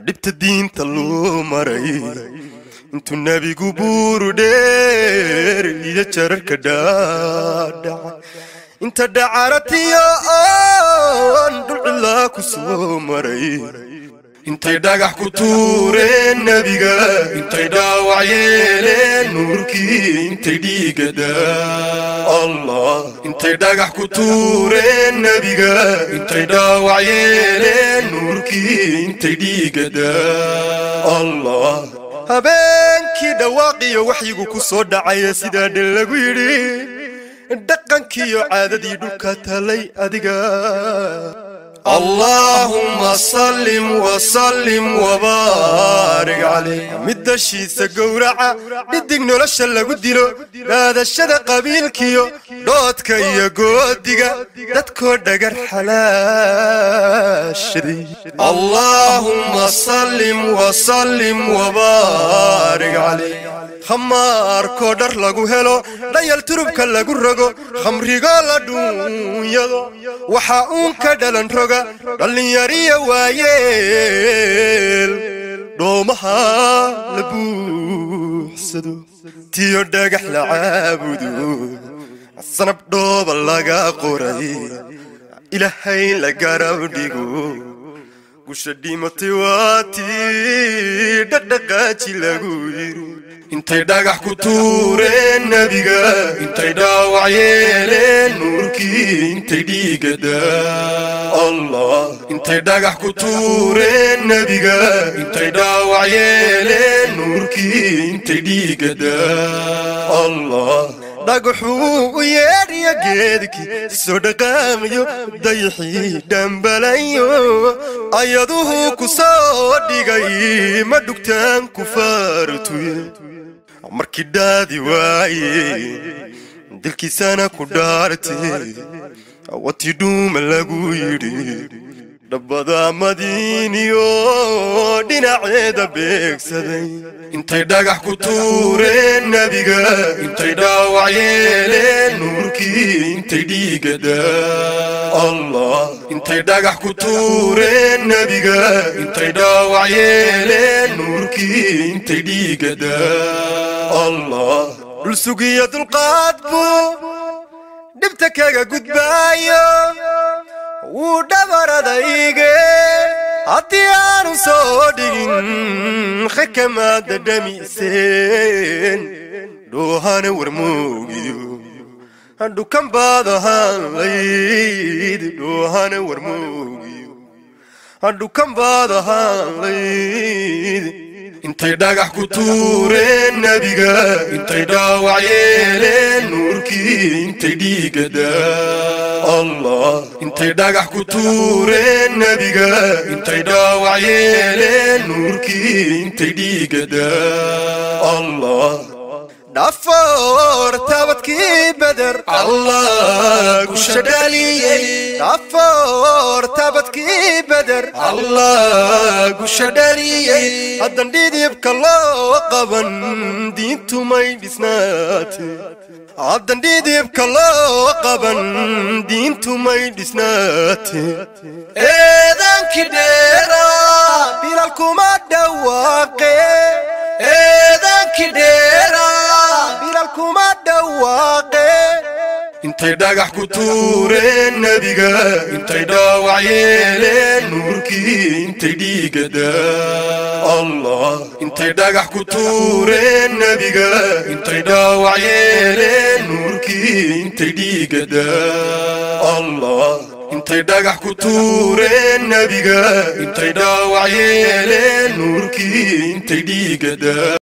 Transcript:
dhibta diinta loo maray intuu nabigu buuru dheer iyo jararka dhaadhaca inta dhacaratiyo aan dhul cilaa ku soo maray intay dhagax ku tuureen nabiga intay dhaawac yeeleen nuurkii intay dhiigada allah intay dhagax ku tuureen nabiga intay dhaawac yeeleen nuurkii intay dhiigada allah habeenkii dhawaaqiyo waxyigu ku soo dhacaya sidaa dhan lagu yidhi dhaqankiiyo caadadii dhulka talay adiga اللهم صل وسلم وبارك عليه مدشيسا غورعا ددق نولشا لغو ديلو دادشدا قبيلكيو دودكا iyo goodiga dadko dhagar xalaashadi اللهم صل وسلم وبارك عليه خمار كودر lagu helo dayal turubka lagu rogo khamriga la dhuunyado waxa uun ka dhalan roga dhalinyariya waayeel dhoomaha la buuxsado tiyo dhagax la caabudo sanab dhooba laga qoray ilaahay la garab dhigo gusha dhimatay waatii dhaqdhaqaaji lagu yiri intay dhagax ku tuureen nabiga intay dhaawac yeeleen nuurkii intay dhiigada allah intay dhagax ku tuureen nabiga intay dhaawac yeeleen nuurkii intay dhiigada allah dhagaxuu u yeedhiyo geedkii soo dhaqaamayo dayixii dhambalayo ayaduhu ku soo dhigay ma dhugtaan ku faartuye markii daadi waaye dilkiisana ku dhaartay watii dhuuma lagu yidhi dhabbada madiiniyo dhinaceeda beegsaday intay dhagax ku tuureen nabiga intay dhaawac yeeleen nuurkii intay dhiigada allah intay dhagax ku tuureen nabiga intay dhaawac yeeleen nuurkii intay dhiigada allah dhul sugiyo dulqaad buu dhibta kaga gudbaayo wuu dhabaradayge haddii aanu soo dhigin khakamaada dhamiseen dhoohana warmoogiyo handhukan baad ahaan layd dhoohana warmoogiyo handhukan baad ahaan layd intay dhagax ku tuureen nabiga intay dhaawac yeeleen nuurkii intay dhiigada allah intay dhagax ku tuureen nabiga intay dhaawac yeeleen nuurkii intay dhiigada allah dhafoor taabadkii beder allah gusha dhaliyey dhafoor taabadkii beder allah gusha dhaliyey haddan dhidibka loo qaban diintu may dhisnaate haddan dhidibka loo qaban diintu may dhisnaate eedankii dheera bilal kuma dhawaaqe eedankii dheera bilal kuma dhawaaqe intay dhagax ku tuureen nabiga intay dhaawac yeeleen nuurkii intay dhiigada allah intay dhagax ku tuureen nabiga intay dhaawac yeeleen nuurkii intay dhiigada allah intay dhagax ku tuureen nabiga intay dhaawac yeeleen nuurkii intay dhiigada